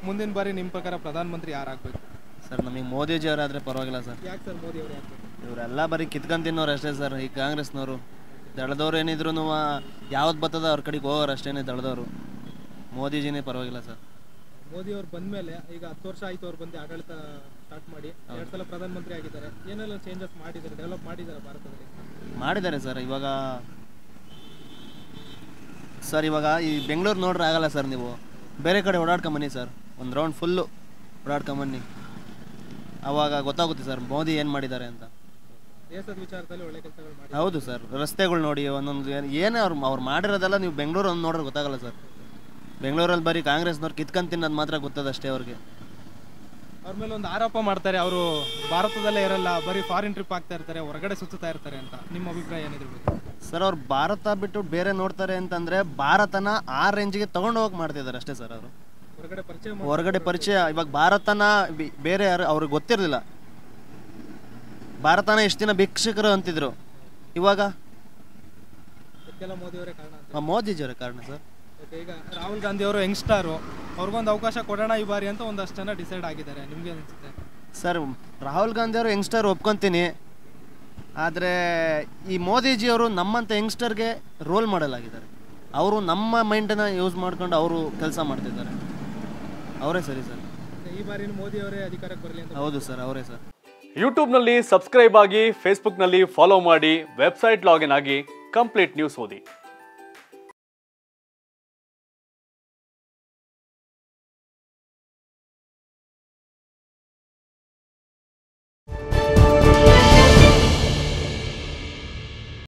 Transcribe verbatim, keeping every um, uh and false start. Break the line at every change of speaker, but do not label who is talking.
ಮುಂದಿನ ಬಾರಿ ನಿಮ್ಮ ಪ್ರಕಾರ ಪ್ರಧಾನಮಂತ್ರಿ ಯಾರಾಗಬೇಕು
ಸರ್? ನಮಗೆ ಮೋದಿಜಿ ಅವರಾದರೆ ಪರವಾಗಿಲ್ಲ ಸರ್.
ಯಾಕೆ ಸರ್ ಮೋದಿ ಅವರು ಯಾಕೆ?
ಇವರೆಲ್ಲ ಬರೀ ಕಿತ್ಕೊಂಡು ತಿನ್ನೋರು ಅಷ್ಟೇ ಸರ್. ಈ ಕಾಂಗ್ರೆಸ್ನವರು ದಳದವ್ರು ಏನಿದ್ರು ಯಾವ್ದು ಬರ್ತದ ಅವ್ರ ಕಡೆಗೆ ಹೋಗೋರು ಅಷ್ಟೇ ದಳದವರು. ಮೋದಿಜಿನೇ ಪರವಾಗಿಲ್ಲ ಸರ್.
ಮೋದಿ ಅವ್ರು ಬಂದ ಮೇಲೆ ಈಗ ಹತ್ತು ವರ್ಷ ಆಯ್ತು ಅವ್ರು ಬಂದು ಆಡಳಿತ ಸ್ಟಾರ್ಟ್ ಮಾಡಿ ಎರಡು ಸಲ ಪ್ರಧಾನಮಂತ್ರಿ ಆಗಿದ್ದಾರೆ. ಏನೆಲ್ಲ ಚೇಂಜಸ್ ಮಾಡಿದ್ದಾರೆ, ಡೆವಲಪ್ ಮಾಡಿದ್ದಾರೆ ಭಾರತದಲ್ಲಿ?
ಮಾಡಿದ್ದಾರೆ ಸರ್. ಇವಾಗ ಸರ್ ಇವಾಗ ಈ ಬೆಂಗಳೂರು ನೋಡ್ರೆ ಆಗಲ್ಲ ಸರ್. ನೀವು ಬೇರೆ ಕಡೆ ಓಡಾಡ್ಕೊಂಬನ್ನಿ ಸರ್, ಒಂದು ರೌಂಡ್ ಫುಲ್ಲು ಓಡಾಡ್ಕೊಂಬನ್ನಿ, ಆವಾಗ ಗೊತ್ತಾಗುತ್ತೆ ಸರ್ ಮೋದಿ ಏನು ಮಾಡಿದ್ದಾರೆ ಅಂತ.
ದೇಶದ ವಿಚಾರದಲ್ಲಿ ಒಳ್ಳೆ ಕೆಲಸಗಳು ಮಾಡಿ.
ಹೌದು ಸರ್. ರಸ್ತೆಗಳು ನೋಡಿ ಒಂದೊಂದು ಏನೇ ಅವ್ರು ಅವ್ರು ಮಾಡಿರೋದೆಲ್ಲ ನೀವು ಬೆಂಗಳೂರು ಒಂದು ನೋಡ್ರೆ ಗೊತ್ತಾಗಲ್ಲ ಸರ್. ಬೆಂಗಳೂರಲ್ಲಿ ಬರೀ ಕಾಂಗ್ರೆಸ್ನವ್ರು ಕಿತ್ಕೊಂಡು ತಿನ್ನೋದು ಮಾತ್ರ ಗೊತ್ತದಷ್ಟೇ ಅವ್ರಿಗೆ.
ಅವ್ರ ಮೇಲೆ ಒಂದು ಆರೋಪ ಮಾಡ್ತಾರೆ, ಅವರು ಭಾರತದಲ್ಲೇ ಇರಲ್ಲ, ಬರೀ ಫಾರಿನ್ ಟ್ರಿಪ್ ಆಗ್ತಾ ಇರ್ತಾರೆ, ಹೊರಗಡೆ ಸುತ್ತಾ ಇರ್ತಾರೆ ಅಂತ. ನಿಮ್ಮ ಅಭಿಪ್ರಾಯ ಏನಿದೆ
ಸರ್? ಅವ್ರು ಭಾರತ ಬಿಟ್ಟು ಬೇರೆ ನೋಡ್ತಾರೆ ಅಂತಂದರೆ ಭಾರತನ ಆ ರೇಂಜಿಗೆ ತೊಗೊಂಡು ಹೋಗಿ ಮಾಡ್ತಿದ್ದಾರೆ ಅಷ್ಟೇ ಸರ್. ಅವರು
ಹೊರಗಡೆ ಪರಿಚಯ
ಹೊರಗಡೆ ಪರಿಚಯ ಇವಾಗ ಭಾರತನ ಬೇರೆ ಯಾರು ಅವ್ರಿಗೆ ಗೊತ್ತಿರಲಿಲ್ಲ. ಭಾರತನ ಎಷ್ಟು ದಿನ ಭಿಕ್ಷಕರು ಅಂತಿದ್ರು, ಇವಾಗ
ಮೋದಿಯವರೇ ಕಾರಣ.
ಮೋದಿಜಿಯವರೇ ಕಾರಣ ಸರ್.
ಈಗ ರಾಹುಲ್ ಗಾಂಧಿ ಅವರು ಯಂಗ್ಸ್ಟಾರು, ಅವ್ರಿಗೊಂದು ಅವಕಾಶ ಕೊಡೋಣ ಈ ಬಾರಿ ಅಂತ ಒಂದಷ್ಟು ಜನ ಡಿಸೈಡ್ ಆಗಿದ್ದಾರೆ. ನಿಮ್ಗೆ ಅನಿಸುತ್ತೆ
ಸರ್? ರಾಹುಲ್ ಗಾಂಧಿ ಅವರು ಯಂಗ್ಸ್ಟರ್ ಒಪ್ಕೊತೀನಿ, ಆದರೆ ಈ ಮೋದಿಜಿಯವರು ನಮ್ಮಂಥ ಯಂಗ್ಸ್ಟರ್ಗೆ ರೋಲ್ ಮಾಡೆಲ್ ಆಗಿದ್ದಾರೆ. ಅವರು ನಮ್ಮ ಮೈಂಡನ್ನು ಯೂಸ್ ಮಾಡ್ಕೊಂಡು ಅವರು ಕೆಲಸ ಮಾಡ್ತಿದ್ದಾರೆ. ಅವರೇ ಸರಿ ಸರ್.
ಈ ಬಾರಿ ಮೋದಿ ಅವರೇ ಅಧಿಕಾರಕ್ಕೆ ಬರಲಿ ಅಂತ.
ಹೌದು ಸರ್, ಅವರೇ ಸರ್.
ಯೂಟ್ಯೂಬ್ನಲ್ಲಿ ಸಬ್ಸ್ಕ್ರೈಬ್ ಆಗಿ, ಫೇಸ್ಬುಕ್ನಲ್ಲಿ ಫಾಲೋ ಮಾಡಿ, ವೆಬ್ಸೈಟ್ ಲಾಗಿನ್ ಆಗಿ ಕಂಪ್ಲೀಟ್ ನ್ಯೂಸ್ ಓದಿ.